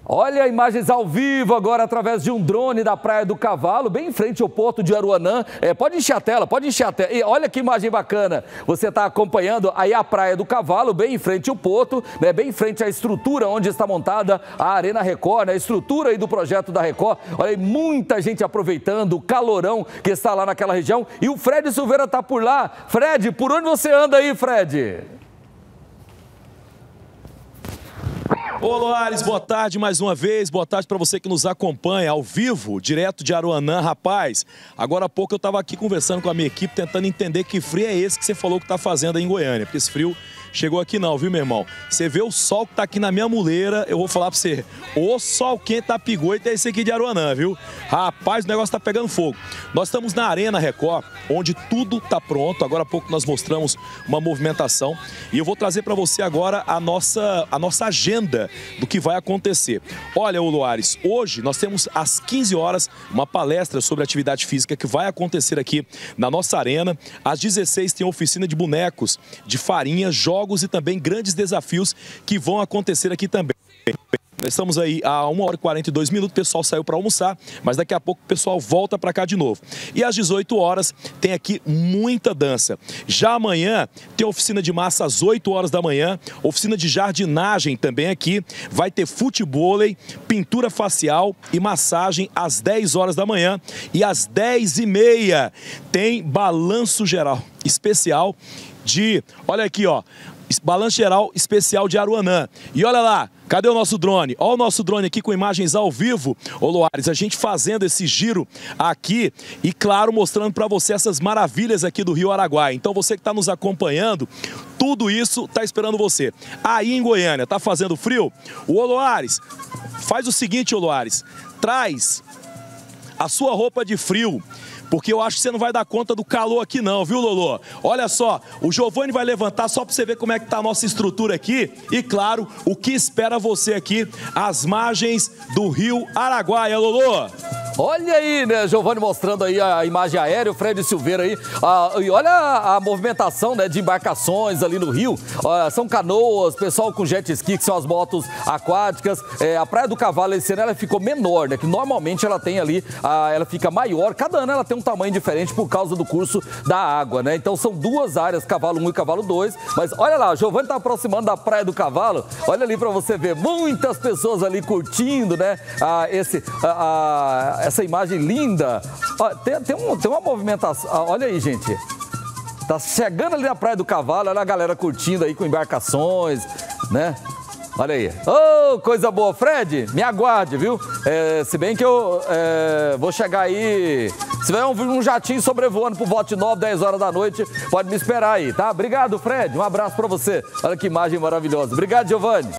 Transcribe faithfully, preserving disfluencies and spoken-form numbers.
Olha imagens ao vivo agora através de um drone da Praia do Cavalo, bem em frente ao Porto de Aruanã. É, pode encher a tela, pode encher a tela. E olha que imagem bacana. Você está acompanhando aí a Praia do Cavalo, bem em frente ao Porto, né, bem em frente à estrutura onde está montada a Arena Record, né, a estrutura aí do projeto da Record. Olha aí, muita gente aproveitando o calorão que está lá naquela região. E o Fred Silveira está por lá. Fred, por onde você anda aí, Fred? Ô Loares, boa tarde mais uma vez, boa tarde para você que nos acompanha ao vivo, direto de Aruanã. Rapaz, agora há pouco eu estava aqui conversando com a minha equipe, tentando entender que frio é esse que você falou que está fazendo aí em Goiânia, porque esse frio chegou aqui não, viu, meu irmão? Você vê o sol que tá aqui na minha muleira, eu vou falar pra você, o sol quente da Pigoita é esse aqui de Aruanã, viu? Rapaz, o negócio tá pegando fogo. Nós estamos na Arena Record, onde tudo tá pronto, agora há pouco nós mostramos uma movimentação e eu vou trazer para você agora a nossa, a nossa agenda do que vai acontecer. Olha, ô Loares, hoje nós temos às quinze horas uma palestra sobre atividade física que vai acontecer aqui na nossa arena. Às dezesseis tem oficina de bonecos, de farinha, jogos e também grandes desafios que vão acontecer aqui também. Nós estamos aí a uma hora e quarenta e dois minutos, o pessoal saiu para almoçar, mas daqui a pouco o pessoal volta para cá de novo. E às dezoito horas tem aqui muita dança. Já amanhã tem oficina de massa às oito horas da manhã, oficina de jardinagem também aqui, vai ter futebol, pintura facial e massagem às dez horas da manhã e às dez e meia tem balanço geral especial de, olha aqui ó, balanço geral especial de Aruanã. E olha lá, cadê o nosso drone? Olha o nosso drone aqui com imagens ao vivo. Ô Loares, a gente fazendo esse giro aqui e claro, mostrando para você essas maravilhas aqui do Rio Araguaia. Então você que está nos acompanhando, tudo isso está esperando você. Aí em Goiânia, tá fazendo frio? O Ô Loares, faz o seguinte, Ô Loares, traz a sua roupa de frio, porque eu acho que você não vai dar conta do calor aqui não, viu, Lolo? Olha só, o Giovanni vai levantar só para você ver como é que tá a nossa estrutura aqui e, claro, o que espera você aqui às margens do Rio Araguaia, Lolo. Olha aí, né, Giovanni mostrando aí a imagem aérea, o Fred Silveira aí, ah, e olha a, a movimentação, né, de embarcações ali no rio, ah, são canoas, pessoal com jet ski, que são as motos aquáticas, é, a Praia do Cavalo esse ano ela ficou menor, né, que normalmente ela tem ali, ah, ela fica maior, cada ano ela tem um tamanho diferente por causa do curso da água, né, então são duas áreas, Cavalo um e Cavalo dois, mas olha lá, o Giovanni tá aproximando da Praia do Cavalo, olha ali pra você ver, muitas pessoas ali curtindo, né, ah, esse, ah, essa imagem linda. Ó, tem, tem, um, tem uma movimentação. Olha aí, gente. Tá chegando ali na Praia do Cavalo. Olha a galera curtindo aí com embarcações, né? Olha aí. Ô, oh, coisa boa. Fred, me aguarde, viu? É, se bem que eu é, vou chegar aí. Se tiver um, um jatinho sobrevoando por volta de nove, dez horas da noite, pode me esperar aí, tá? Obrigado, Fred. Um abraço pra você. Olha que imagem maravilhosa. Obrigado, Giovanni.